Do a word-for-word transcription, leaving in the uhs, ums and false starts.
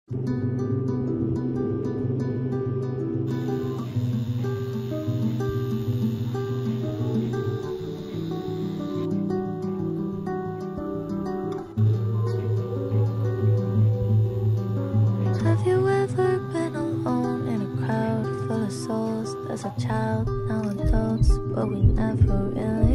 Have you ever been alone in a crowd full of souls? As a child, now adults, but we never really